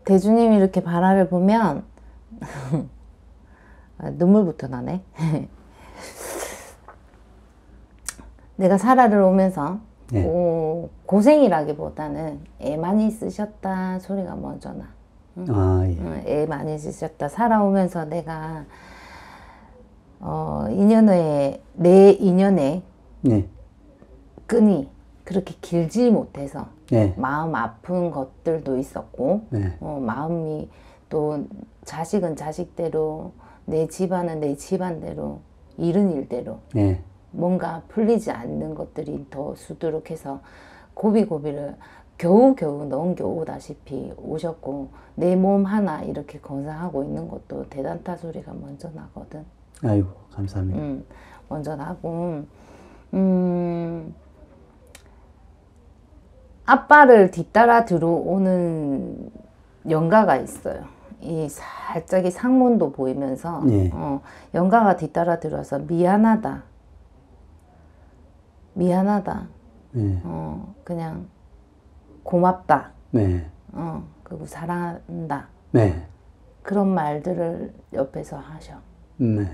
대주님이 이렇게 바라를 보면 눈물부터 나네. 내가 사라를 오면서 네. 고생이라기보다는 애 많이 쓰셨다 소리가 먼저 나. 응? 아, 예. 애 많이 쓰셨다. 살아오면서 내가 인연의 내 인연의 네. 끈이 그렇게 길지 못해서 네. 마음 아픈 것들도 있었고 네. 마음이 또 자식은 자식대로 내 집안은 내 집안대로 일은 일대로 네. 뭔가 풀리지 않는 것들이 더 수두룩해서 고비고비를 겨우겨우 넘겨오다시피 오셨고 내 몸 하나 이렇게 건사하고 있는 것도 대단타 소리가 먼저 나거든. 아이고, 감사합니다. 먼저 나고 아빠를 뒤따라 들어오는 영가가 있어요. 이 살짝이 상문도 보이면서 네. 영가가 뒤따라 들어와서 미안하다. 미안하다. 네. 그냥 고맙다. 네. 그리고 사랑한다. 네. 그런 말들을 옆에서 하셔. 네.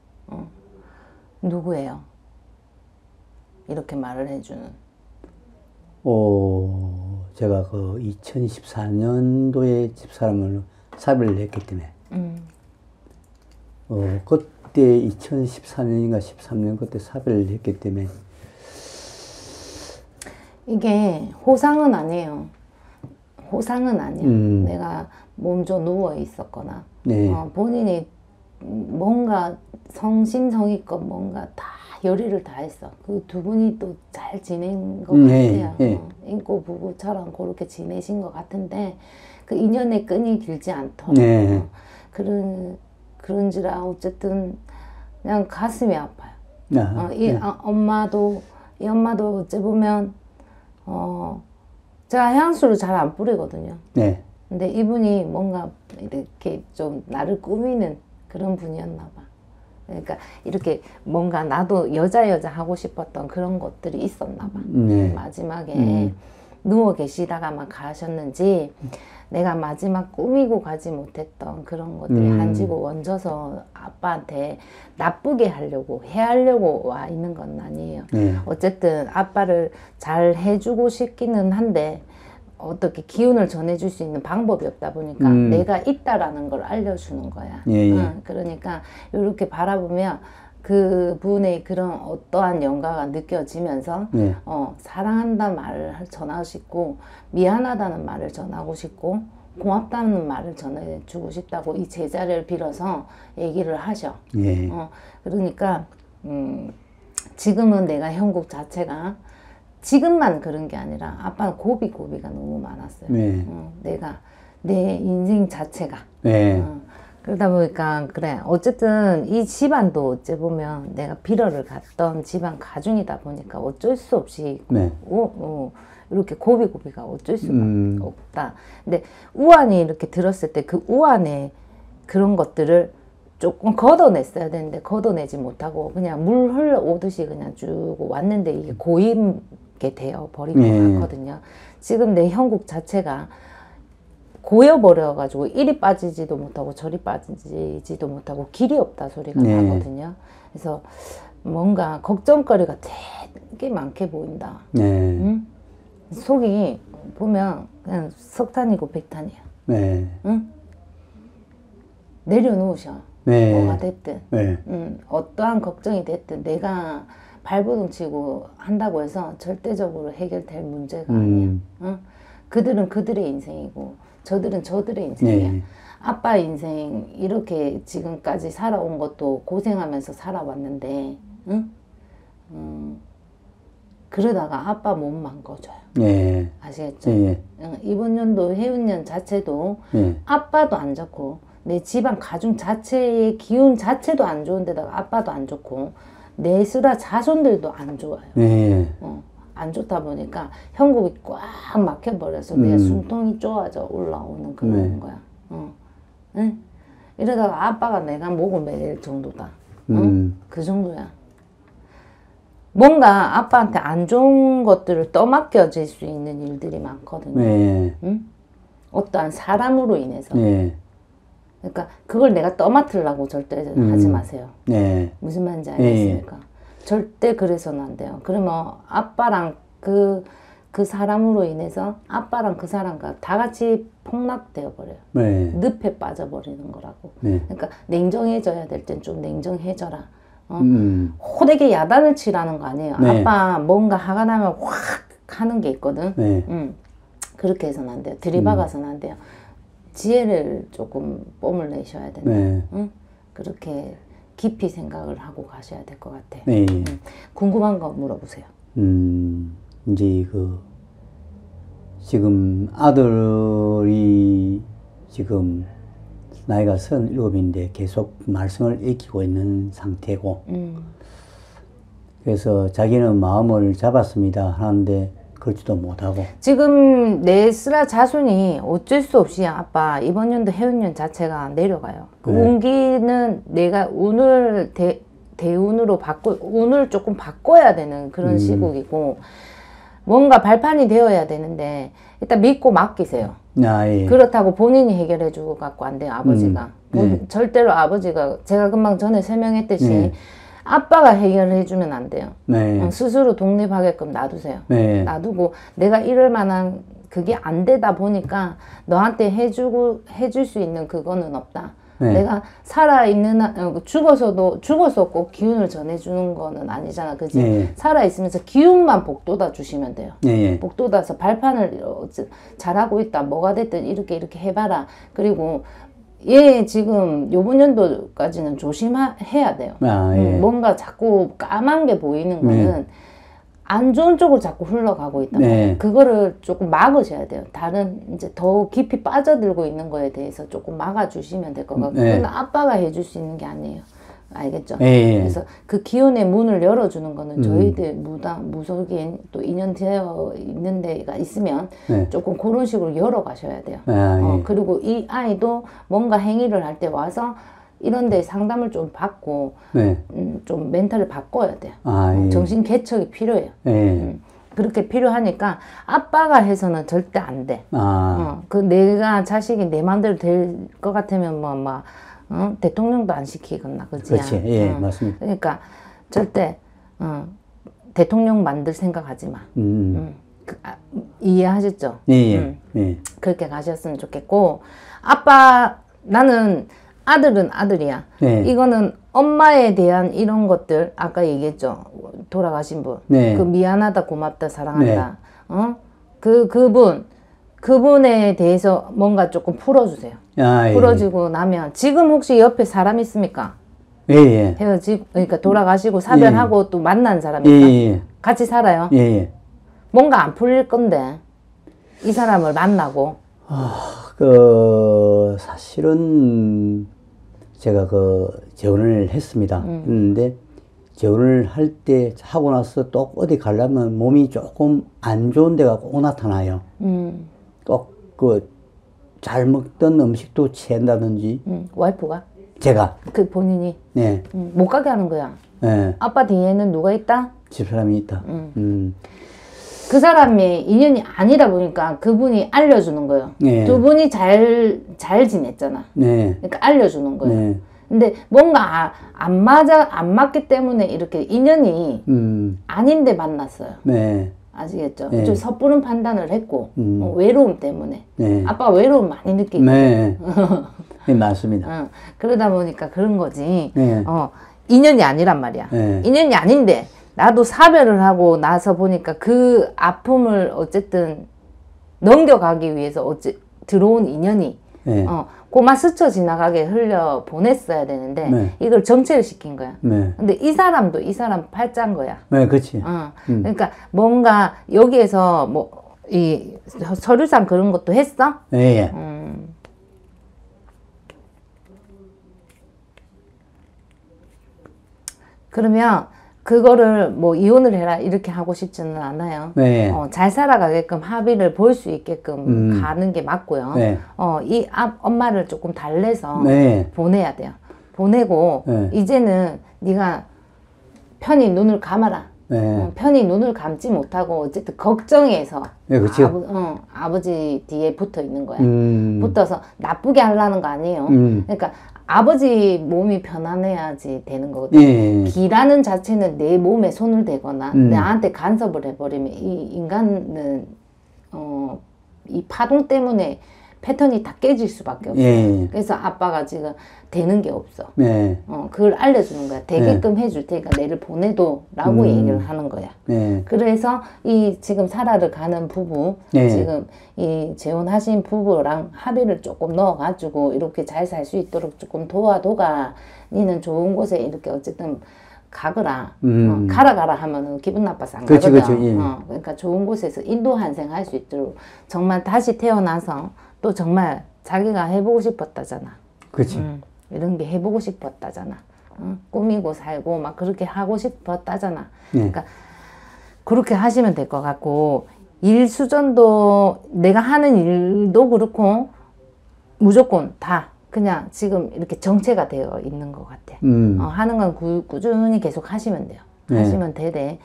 누구예요? 이렇게 말을 해주는. 제가 그 2014년도에 집사람을 삽입을 했기 때문에, 그때 2014년인가 13년 그때 삽입을 했기 때문에, 이게 호상은 아니에요. 호상은 아니야. 내가 몸져 누워 있었거나, 네. 본인이 뭔가 성심성의껏 뭔가 다 열의를 다했어. 그 두 분이 또 잘 지낸 것 같아요. 네. 인고 부부처럼 그렇게 지내신 것 같은데 그 인연의 끈이 길지 않더라고. 네. 그런지라 어쨌든 그냥 가슴이 아파요. 네. 엄마도 어찌 보면 제가 향수를 잘 안 뿌리거든요. 네. 근데 이분이 뭔가 이렇게 좀 나를 꾸미는 그런 분이었나 봐. 그러니까 이렇게 뭔가 나도 여자 하고 싶었던 그런 것들이 있었나 봐. 네. 마지막에 누워 계시다가만 가셨는지 내가 마지막 꾸미고 가지 못했던 그런 것들이 한지고 원져서 아빠한테 나쁘게 하려고 해하려고 와 있는 건 아니에요. 네. 어쨌든 아빠를 잘 해주고 싶기는 한데 어떻게 기운을 전해줄 수 있는 방법이 없다 보니까 내가 있다라는 걸 알려주는 거야. 예. 그러니까 이렇게 바라보면 그분의 그런 어떠한 영가가 느껴지면서 네. 사랑한다는 말을 전하고 싶고 미안하다는 말을 전하고 싶고 고맙다는 말을 전해주고 싶다고 이 제자를 빌어서 얘기를 하셔. 예. 그러니까 지금은 내가 형국 자체가 지금만 그런 게 아니라 아빠는 고비가 너무 많았어요. 네. 내가 내 인생 자체가 네. 그러다 보니까 그래 어쨌든 이 집안도 어찌 보면 내가 빌어를 갔던 집안 가중이다 보니까 어쩔 수 없이 네. 이렇게 고비가 어쩔 수가 없다. 근데 우환이 이렇게 들었을 때 그 우환의 그런 것들을 조금 걷어냈어야 되는데 걷어내지 못하고 그냥 물 흘러오듯이 그냥 쭉 왔는데 이게 고임게 되어 버린 것 같거든요. 지금 내 형국 자체가 고여버려가지고 이리 빠지지도 못하고 저리 빠지지도 못하고 길이 없다 소리가 나거든요. 그래서 뭔가 걱정거리가 되게 많게 보인다. 응? 속이 보면 그냥 석탄이고 백탄이야. 네. 응? 내려놓으셔. 뭐가 됐든 어떠한 걱정이 됐든 내가 발버둥 치고 한다고 해서 절대적으로 해결될 문제가 아니야. 그들은 그들의 인생이고 저들은 저들의 인생이야. 네. 아빠 인생 이렇게 지금까지 살아온 것도 고생하면서 살아왔는데 그러다가 아빠 몸 망가져요. 네. 아시겠죠? 네. 이번 연도 해운년 자체도 아빠도 안 좋고 내 집안 가중 자체의 기운 자체도 안 좋은데다가 아빠도 안 좋고 내수라 자손들도 안 좋아요. 안 좋다 보니까 형국이 꽉 막혀버려서 내가 숨통이 쪼아져 올라오는 그런 거야. 응? 이러다가 아빠가 내가 목을 매일 정도다. 그 정도야. 뭔가 아빠한테 안 좋은 것들을 떠맡겨질 수 있는 일들이 많거든요. 응? 어떠한 사람으로 인해서. 네. 그러니까 그걸 내가 떠맡으려고 절대 하지 마세요. 네. 무슨 말인지 알겠습니까? 절대 그래서는 안 돼요. 그러면 아빠랑 그 사람으로 인해서 아빠랑 그 사람과 다 같이 폭락되어 버려요. 네. 늪에 빠져버리는 거라고. 네. 그러니까 냉정해져야 될 땐 좀 냉정해져라. 호되게 야단을 치라는 거 아니에요. 네. 아빠 뭔가 화가 나면 확 하는 게 있거든. 네. 그렇게 해서는 안 돼요. 들이박아서는 안 돼요. 지혜를 조금 뽐을 내셔야 된다. 네. 응? 그렇게 깊이 생각을 하고 가셔야 될 것 같아. 네. 궁금한 거 물어보세요. 이제 지금 아들이 지금 나이가 37인데 계속 말썽을 익히고 있는 상태고, 그래서 자기는 마음을 잡았습니다 하는데 그렇지도 못하고. 지금 내 쓰라 자손이 어쩔 수 없이 아빠 이번 연도 해운년 자체가 내려가요. 그 네. 운기는 내가 운을 대운으로 운을 조금 바꿔야 되는 그런 시국이고, 뭔가 발판이 되어야 되는데 일단 믿고 맡기세요. 아, 예. 그렇다고 본인이 해결해 주고 갖고 안 돼요, 아버지가. 절대로 아버지가, 제가 금방 전에 설명했듯이 아빠가 해결해 주면 안 돼요. 네. 스스로 독립하게끔 놔두세요. 네. 놔두고 내가 이럴 만한 그게 안 되다 보니까 너한테 해줄 수 있는 그거는 없다. 네. 내가 살아있는, 죽어서 꼭 기운을 전해주는 거는 아니잖아. 그지? 네. 살아있으면서 기운만 복돋아 주시면 돼요. 네. 복돋아서 발판을 잘하고 있다. 뭐가 됐든 이렇게 해봐라. 그리고 얘 지금 요번 연도까지는 조심해야 돼요. 아, 예. 뭔가 자꾸 까만 게 보이는 거는 안 좋은 쪽으로 자꾸 흘러가고 있단 말이에요. 그거를 조금 막으셔야 돼요. 다른 이제 더 깊이 빠져들고 있는 거에 대해서 조금 막아주시면 될 것 같고, 그건 아빠가 해줄 수 있는 게 아니에요. 알겠죠? 그래서 그 기운의 문을 열어주는 거는 저희들 무속인 또 인연되어 있는 데가 있으면 조금 그런 식으로 열어가셔야 돼요. 그리고 이 아이도 뭔가 행위를 할 때 와서 이런 데 상담을 좀 받고 좀 멘탈을 바꿔야 돼요. 정신 개척이 필요해요. 그렇게 필요하니까 아빠가 해서는 절대 안 돼. 그 내가 자식이 내 마음대로 될 것 같으면 대통령도 안 시키겠나, 그지? 그렇지, 예, 맞습니다. 그러니까 절대 대통령 만들 생각하지 마. 이해하셨죠? 예. 그렇게 가셨으면 좋겠고, 아빠, 나는 아들은 아들이야. 이거는 엄마에 대한 이런 것들, 아까 얘기했죠. 돌아가신 분. 그 미안하다, 고맙다, 사랑한다. 그분에 대해서 뭔가 조금 풀어주세요. 풀어주고 나면, 지금 혹시 옆에 사람 있습니까? 그러니까 돌아가시고 사별하고 또 만난 사람이 있다? 같이 살아요? 뭔가 안 풀릴 건데, 이 사람을 만나고. 사실은 제가 재혼을 했습니다. 근데 재혼을 하고 나서 또 어디 가려면 몸이 조금 안 좋은 데가 꼭 나타나요. 꼭 잘 먹던 음식도 취한다든지. 와이프가? 제가. 그 본인이? 못 가게 하는 거야. 아빠 뒤에는 누가 있다? 집사람이 있다. 그 사람이 인연이 아니다 보니까 그분이 알려주는 거예요. 두 분이 잘 지냈잖아. 그러니까 알려주는 거예요. 근데 뭔가 안 맞기 때문에 이렇게 인연이 아닌데 만났어요. 아시겠죠? 좀 섣부른 판단을 했고, 외로움 때문에. 아빠가 외로움 많이 느끼고. 맞습니다. 그러다 보니까 그런 거지. 인연이 아니란 말이야. 인연이 아닌데, 나도 사별을 하고 나서 보니까 그 아픔을 어쨌든 넘겨가기 위해서 들어온 인연이 고마 스쳐 지나가게 흘려 보냈어야 되는데 이걸 정체를 시킨 거야. 근데 이 사람도 이 사람 팔자인 거야. 그렇지. 그러니까 뭔가 여기에서 이 서류상 그런 것도 했어? 그러면 그거를 이혼을 해라 이렇게 하고 싶지는 않아요. 잘 살아가게끔 합의를 볼 수 있게끔 가는 게 맞고요. 이 엄마를 조금 달래서 보내야 돼요. 보내고 이제는 네가 편히 눈을 감아라. 편히 눈을 감지 못하고 어쨌든 걱정해서 네, 그렇죠. 아버지 뒤에 붙어 있는 거야. 붙어서 나쁘게 하려는 거 아니에요. 그러니까 아버지 몸이 편안해야지 되는 거거든. 예. 기라는 자체는 내 몸에 손을 대거나 나한테 간섭을 해버리면 이 인간은 이 파동 때문에 패턴이 다 깨질 수밖에 없어요. 예. 그래서 아빠가 지금 되는 게 없어. 예. 그걸 알려주는 거야. 되게끔 해줄 테니까 내를 보내도 라고 얘기를 하는 거야. 예. 그래서 이 지금 사라를 가는 부부, 예. 지금 이 재혼하신 부부랑 합의를 조금 넣어가지고 이렇게 잘 살 수 있도록 조금 도와도가 니는 좋은 곳에 이렇게 어쨌든 가거라. 가라 하면은 기분 나빠서 안 그렇지, 가거든. 그렇지, 예. 그러니까 좋은 곳에서 인도 환생할 수 있도록 정말 다시 태어나서 또 정말 자기가 해보고 싶었다잖아. 그렇지. 이런 게 해보고 싶었다잖아. 꾸미고 살고 막 그렇게 하고 싶었다잖아. 그러니까 그렇게 하시면 될 것 같고 일 수전도 내가 하는 일도 그렇고 무조건 다 그냥 지금 이렇게 정체가 되어 있는 것 같아. 하는 건 꾸준히 계속 하시면 돼요. 하시면 되되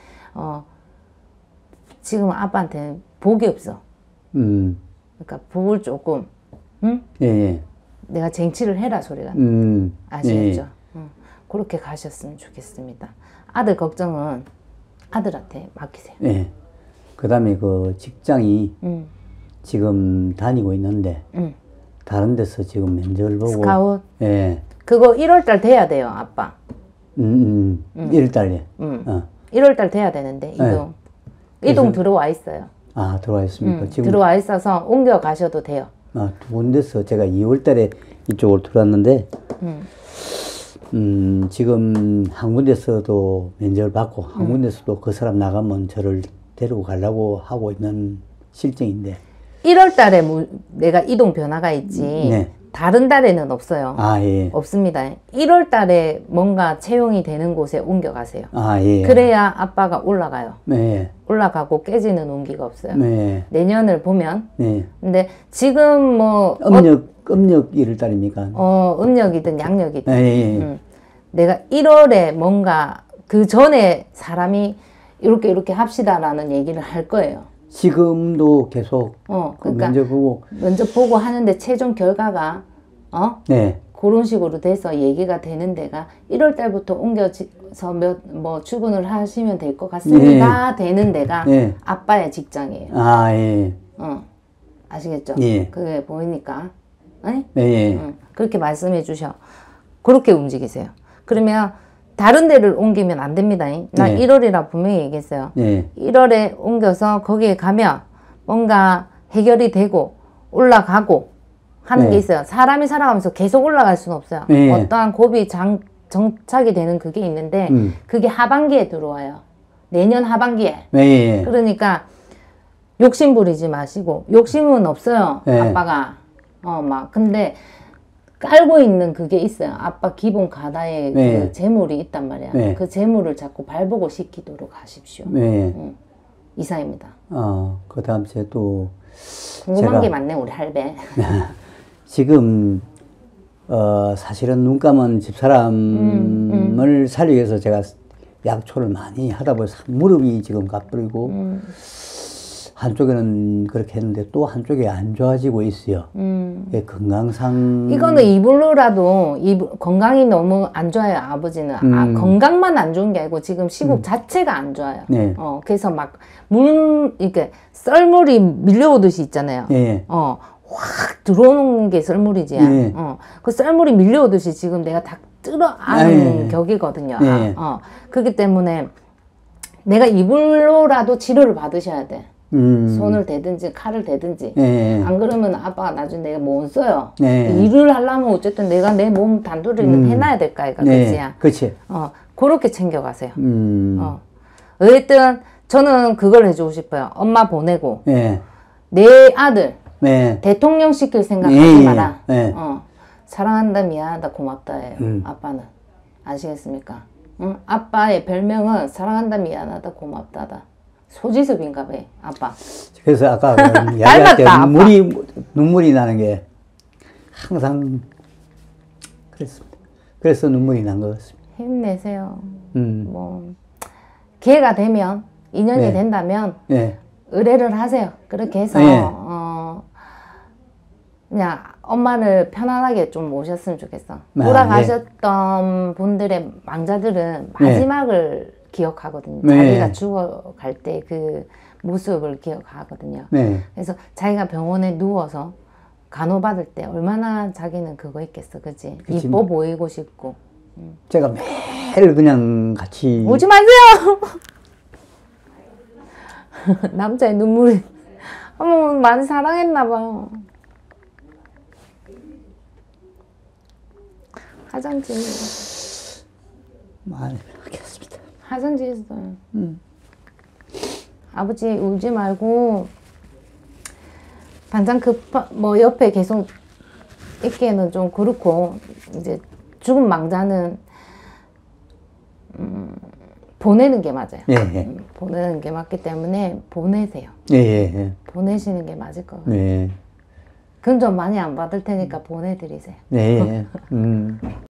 지금 아빠한테는 복이 없어. 그러니까 복을 조금 예. 내가 쟁취를 해라 소리가 아시겠죠? 예. 그렇게 가셨으면 좋겠습니다. 아들 걱정은 아들한테 맡기세요. 예. 그 다음에 그 직장이 지금 다니고 있는데 다른 데서 지금 면접을 보고 스카웃? 예. 그거 1월달 돼야 돼요, 아빠. 1월달에 1월달 돼야 되는데 이동. 이동 들어와 있어요. 아, 들어와 있습니까? 지금 들어와 있어서 옮겨 가셔도 돼요. 아, 두 군데서 제가 2월달에 이쪽으로 들어왔는데 지금 한 군데서도 면접을 받고 한 군데서도 그 사람 나가면 저를 데리고 가려고 하고 있는 실정인데 1월 달에 내가 이동 변화가 있지 네. 다른 달에는 없어요. 아, 예. 없습니다. 1월 달에 뭔가 채용이 되는 곳에 옮겨가세요. 아, 예. 그래야 아빠가 올라가요. 네. 올라가고 깨지는 운기가 없어요. 네. 내년을 보면. 네. 근데 지금 뭐 음력 1월달입니까? 음력이든 양력이든 예. 내가 1월에 뭔가 그 전에 사람이 이렇게 합시다라는 얘기를 할 거예요. 지금도 계속 그러니까 면접 보고 하는데 최종 결과가 네. 그런 식으로 돼서 얘기가 되는 데가 1월 달부터 옮겨서 뭐 출근을 하시면 될 것 같습니다. 네. 되는 데가 네. 아빠의 직장이에요. 아, 예. 아시겠죠? 예. 그게 보이니까. 네? 예. 그렇게 말씀해 주셔. 그렇게 움직이세요. 그러면 다른 데를 옮기면 안 됩니다. 나 1월이라 분명히 얘기했어요. 1월에 옮겨서 거기에 가면 뭔가 해결이 되고 올라가고 하는 게 있어요. 사람이 살아가면서 계속 올라갈 수는 없어요. 어떠한 고비 정착이 되는 그게 있는데 그게 하반기에 들어와요. 내년 하반기에. 그러니까 욕심 부리지 마시고 욕심은 없어요. 아빠가. 근데 깔고 있는 그게 있어요. 아빠 기본 가다에 그 재물이 있단 말이야. 그 재물을 자꾸 발복을 시키도록 하십시오. 이상입니다. 그 다음 또 궁금한 게 많네, 우리 할배. 지금 사실은 눈 감은 집사람을 살리기 위해서 제가 약초를 많이 하다 보니 무릎이 지금 가버리고 한쪽에는 그렇게 했는데 또 한쪽이 안 좋아지고 있어요. 건강상 이거는 이불로라도 건강이 너무 안 좋아요. 아버지는 건강만 안 좋은 게 아니고 지금 시국 자체가 안 좋아요. 그래서 막 이렇게 썰물이 밀려오듯이 있잖아요. 확 들어오는 게 썰물이지. 그 썰물이 밀려오듯이 지금 내가 다 뜯어안은 격이거든요. 그렇기 때문에 내가 이불로라도 치료를 받으셔야 돼. 손을 대든지 칼을 대든지. 안 그러면 아빠가 나중에 내가 못 써요. 일을 하려면 어쨌든 내가 내 몸 단도리는 해놔야 될까 이가 그치야. 그치. 그렇게 챙겨가세요. 어쨌든 저는 그걸 해주고 싶어요. 엄마 보내고 내 아들 대통령 시킬 생각하지 마라. 사랑한다, 미안하다, 고맙다예요. 아빠는 아시겠습니까? 아빠의 별명은 사랑한다, 미안하다, 고맙다다. 소지섭인가 봐, 아빠. 그래서 아까 이야기할 때 눈물이 나는 게 항상 그랬습니다. 그래서 눈물이 난 것 같습니다. 힘내세요. 뭐 기회가 되면, 인연이 네. 된다면, 예. 의뢰를 하세요. 그렇게 해서, 네. 그냥 엄마를 편안하게 좀 모셨으면 좋겠어. 아, 돌아가셨던 분들의 망자들은 마지막을 기억하거든요. 네. 자기가 죽어갈 때 그 모습을 기억하거든요. 네. 그래서 자기가 병원에 누워서 간호받을 때 얼마나 자기는 그거 있겠어, 그치? 그치. 이뻐 보이고 싶고. 제가 매일 그냥 같이. 오지 마세요! 남자의 눈물이. 어머, 많이 사랑했나봐요. 화장지. 많이 하겠습니다. 화장지 했어요. 아버지 울지 말고 반찬 뭐 옆에 계속 있기에는 좀 그렇고 이제 죽은 망자는 보내는 게 맞아요. 예, 예. 보내는 게 맞기 때문에 보내세요. 예, 예, 보내시는 게 맞을 것 같아요. 예. 금 좀 많이 안 받을 테니까 보내드리세요. 네.